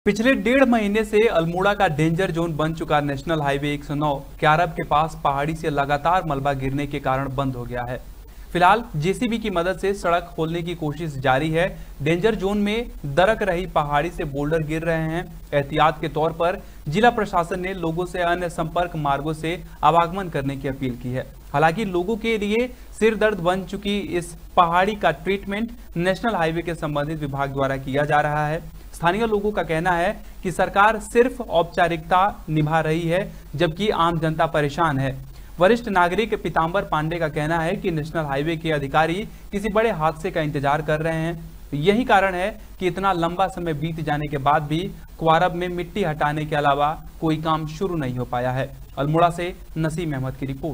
पिछले 1.5 महीने से अल्मोड़ा का डेंजर जोन बन चुका नेशनल हाईवे 109 क्यारब के पास पहाड़ी से लगातार मलबा गिरने के कारण बंद हो गया है। फिलहाल जेसीबी की मदद से सड़क खोलने की कोशिश जारी है। डेंजर जोन में दरक रही पहाड़ी से बोल्डर गिर रहे हैं। एहतियात के तौर पर जिला प्रशासन ने लोगों से अन्य संपर्क मार्गों से आवागमन करने की अपील की है। हालांकि लोगों के लिए सिर दर्द बन चुकी इस पहाड़ी का ट्रीटमेंट नेशनल हाईवे के संबंधित विभाग द्वारा किया जा रहा है। स्थानीय लोगों का कहना है कि सरकार सिर्फ औपचारिकता निभा रही है, जबकि आम जनता परेशान है। वरिष्ठ नागरिक पीताम्बर पांडे का कहना है कि नेशनल हाईवे के अधिकारी किसी बड़े हादसे का इंतजार कर रहे हैं। यही कारण है कि इतना लंबा समय बीत जाने के बाद भी क्यारब में मिट्टी हटाने के अलावा कोई काम शुरू नहीं हो पाया है। अल्मोड़ा से नसीम अहमद की रिपोर्ट।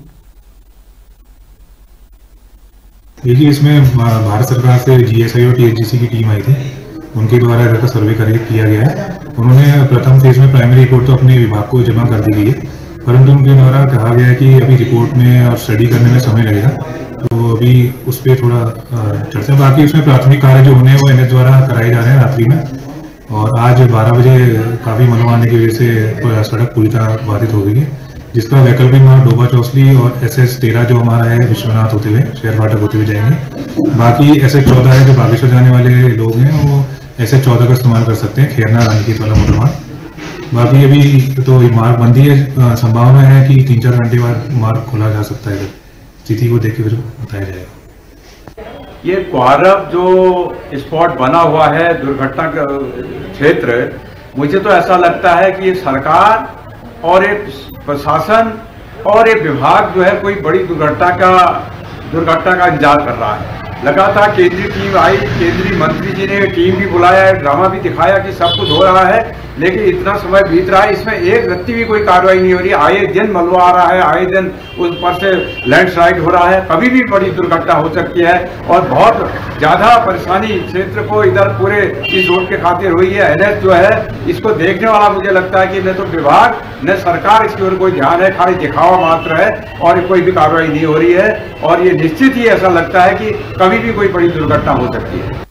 देखिए, इसमें भारत सरकार से जीएसआई और टीएचजीसी की टीम आई थी। उनके द्वारा इधर का सर्वे किया गया है। उन्होंने प्रथम फेज में प्राइमरी रिपोर्ट तो अपने विभाग को जमा कर दी गई है, परंतु उनके द्वारा कहा गया है कि अभी रिपोर्ट में और स्टडी करने में समय लगेगा, तो अभी उस पर थोड़ा चर्चा। बाकी उसमें प्राथमिक कार्य जो होने हैं वो एनएच द्वारा कराए जा रहे हैं रात्रि में। और आज 12 बजे काफ़ी मलबा आने की वजह से सड़क पूरी तरह बाधित हो गई है, जिसका वैकल्पिक मार्ग डोबा चौसली और SS 13 जो हमारा है विश्वनाथ होते हुए शेयर फाटक होते हुए जाएंगे। बाकी SS 14 है, जो बागेश्वर जाने वाले लोग हैं वो SS 14 का इस्तेमाल कर सकते हैं, खेरना रानीखेत वाला मोटर मार्ग। बाकी अभी तो मार्ग बंदी है, संभावना है कि 3-4 घंटे बाद मार्ग खोला जा सकता है। स्थिति को देख के फिर बताया जाएगा। ये क्यारब जो स्पॉट बना हुआ है दुर्घटना का क्षेत्र, मुझे तो ऐसा लगता है कि ये सरकार और एक प्रशासन और एक विभाग जो है कोई बड़ी दुर्घटना का इंतजार कर रहा है। लगातार केंद्रीय टीम आई, केंद्रीय मंत्री जी ने टीम भी बुलाया है, ड्रामा भी दिखाया कि सब कुछ हो रहा है, लेकिन इतना समय बीत रहा है, इसमें एक रत्ती भी कोई कार्रवाई नहीं हो रही। आए दिन मलबा आ रहा है, आए दिन उस पर से लैंडस्लाइड हो रहा है, कभी भी बड़ी दुर्घटना हो सकती है और बहुत ज्यादा परेशानी क्षेत्र को इधर पूरे इस रोड के खातिर हुई है। एनएच जो है इसको देखने वाला मुझे लगता है कि न तो विभाग न सरकार इसकी ओर कोई ध्यान है, खाली दिखावा मात्र है और कोई भी कार्रवाई नहीं हो रही है। और ये निश्चित ही ऐसा लगता है कि कभी भी कोई बड़ी दुर्घटना हो सकती है।